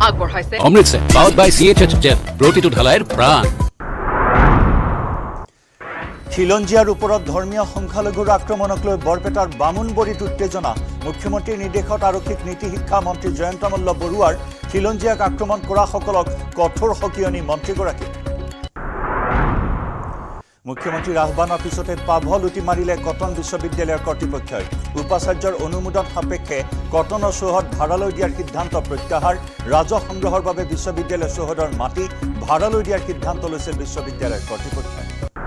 আগবঢ়াইছে Amritsar powered by CHH jet প্ৰতিটো ঢালাইৰ প্ৰাণ খিলঞ্জীয়াৰ ওপৰত ধৰ্মীয় সংখ্যালঘুৰ আক্ৰমণক লৈ বৰপেটাৰ বামুণবৰীত উত্তেজনা মুখ্যমন্ত্ৰীৰ নিৰ্দেশত আৰক্ষীক নীতি শিক্ষা মন্ত্ৰী জয়ন্ত মল্ল বৰুৱাৰ খিলঞ্জীয়াক আক্ৰমণ কৰা সকলক কঠোৰ সকিয়নি মন্ত্ৰীগৰাকী মুখ্যমন্ত্ৰীৰ আহ্বানৰ পিছতে পাভ লুটি মাৰিলে কটন বিশ্ববিদ্যালয়ৰ কৰ্তৃপক্ষই উপাচাৰ্যৰ অনুমোদন সাপেক্ষে কটনৰ চৌহদ ভাড়ালৈ দিয়াৰ সিদ্ধান্ত প্ৰত্যাহাৰ ৰাজহ সংগ্ৰহৰ বাবে বিশ্ববিদ্যালয় চৌহদৰ মাটি ভাড়ালৈ দিয়াৰ সিদ্ধান্ত লৈছে বিশ্ববিদ্যালয়ৰ কৰ্তৃপক্ষই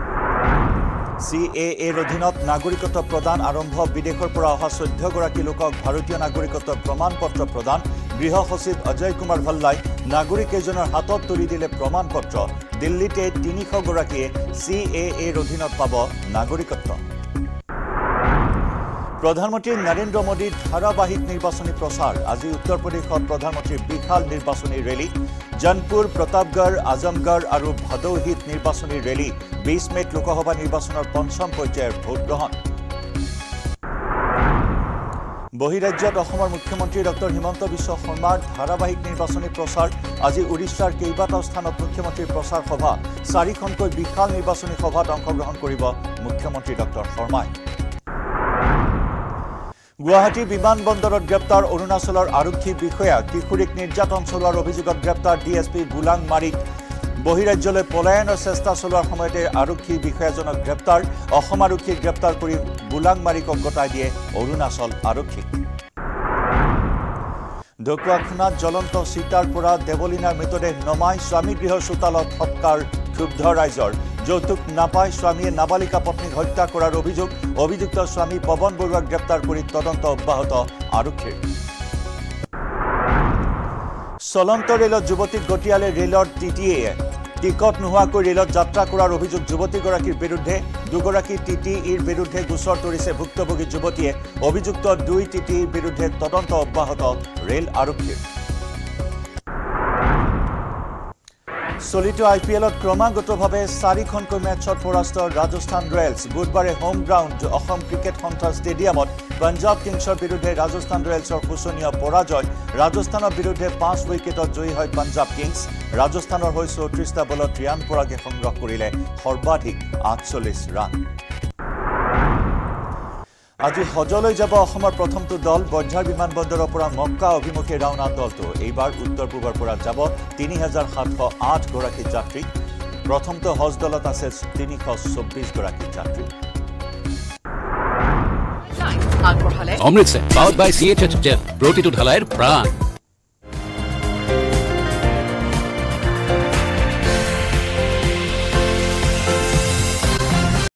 CAAৰ অধীনত নাগৰিকত্ব প্ৰদান আৰম্ভ বিদেশৰ পৰা অহা 14 গৰাকী লোকক ভাৰতীয় নাগৰিকত্ব প্ৰমাণপত্ৰ প্ৰদান গৃহ সচিব অজয় কুমাৰ ভাল্লাই নাগৰিক এজনৰ হাতত তুলি দিলে প্ৰমাণপত্ৰ দিল্লীতে 300 গৰাকীয়ে CAAৰ অধীনত পাব নাগৰিকত্ব প্ৰধানমন্ত্ৰী নৰেন্দ্ৰ মোদীৰ ধাৰাবাহিক নিৰ্বাচনী প্ৰচাৰ আজি উত্তৰ প্ৰদেশত প্ৰধানমন্ত্ৰীৰ বিশাল নিৰ্বাচনী ৰেলী জনপুৰ প্ৰতাপগড় আজমগড় আৰু ভদৌহিত নিৰ্বাচনী ৰেলী 20 মেত লোকসভা নিৰ্বাচনৰ পঞ্চম পৰ্যায়ৰ ভোট গ্ৰহণ বহিৰাজ্যত অসমৰ মুখ্যমন্ত্ৰী ডক্টৰ হিমন্ত বিশ্ব শৰ্মাৰ ধাৰাবাহিক নিৰ্বাচনী প্ৰচাৰ আজি উৰিষ্যাৰ কেইবাটাও স্থানত মুখ্যমন্ত্ৰীৰ প্ৰচাৰ সভা 4খনকৈ বিশাল নিৰ্বাচনী সভাত অংশগ্ৰহণ কৰিব মুখ্যমন্ত্ৰী ডক্টৰ শৰ্মাই গুৱাহাটী বিমানবন্দৰত গ্ৰেপ্তাৰ অৰুণাচলৰ আৰক্ষী বিষয়া কিশোৰীক নিৰ্যাতন চলোৱাৰ অভিযোগত গ্ৰেপ্তাৰ DSP বুলাং মাৰিক বহিৰাজ্যলৈ পলায়নৰ চেষ্টা চলোৱাৰ সময়তে আৰক্ষী বিষয়াজনক গ্ৰেপ্তাৰ অসম আৰক্ষীক গ্ৰেপ্তাৰ কৰি বুলাং মাৰিকক গতাই দিয়ে অৰুণাচল আৰক্ষী ঢকুৱাখানাত জ্বলন্ত চিতাৰ পৰা দেৱলীনাৰ মৃতদেহ নমাই স্বামী গৃহৰ চোতালত সৎকাৰ ক্ষুব্ধ ৰাইজৰ যৌতুক নাপায় স্বামীয়ে নাবালিকা পত্নীক হত্যা কৰাৰ অভিযোগ অভিযুক্ত স্বামী পৱন বৰুৱাক গ্ৰেপ্তাৰ কৰি তদন্ত অব্যাহত আৰক্ষীৰ চলন্ত ৰেলত যুৱতীক গটিয়ালে ৰেলৰ TTE টিকট নোহোৱাকৈ ৰেলত যাত্ৰা কৰাৰ অভিযোগ যুৱতীগৰাকীৰ বিৰুদ্ধে দুগৰাকী TTEৰ বিৰুদ্ধে গোচৰ তৰিছে ভুক্তভোগী যুৱতীয়ে অভিযুক্ত 2 TTEৰ বিৰুদ্ধে তদন্ত অব্যাহত ৰেল আৰক্ষীৰ চলিত IPLত ক্ৰমাগতভাৱে 4খনকৈ মেচত পৰাস্ত ৰাজস্থান ৰয়েলছ বুধবাৰে হোম গ্ৰাউণ্ড অসম ক্ৰিকেট সন্থা ষ্টেডিয়ামত পঞ্জাব কিংছৰ বিৰুদ্ধে ৰাজস্থান ৰয়েলছৰ শোচনীয় পৰাজয় ৰাজস্থানৰ বিৰুদ্ধে 5 উইকেটত জয়ী হয় পঞ্জাব কিংছ ৰাজস্থানৰ হৈ 34টা বলত 93 ৰান সংগ্ৰহ কৰিলে সৰ্বাধিক 48 ৰান আজি হজলৈ যাব অসমৰ প্ৰথমটো দল বজাৰ বিমানবন্দৰৰ পৰা মক্কা অভিমুখে ৰাওনা দলটো এইবাৰ উত্তৰ পূবৰ পৰা যাব 3708 গৰাকী যাত্ৰী প্ৰথমটো হজ দলত আছে 324 গৰাকী যাত্ৰী আগবঢ়ালে Amritsar powered by CHH jet প্ৰতিটো ঢালাইৰ প্ৰাণ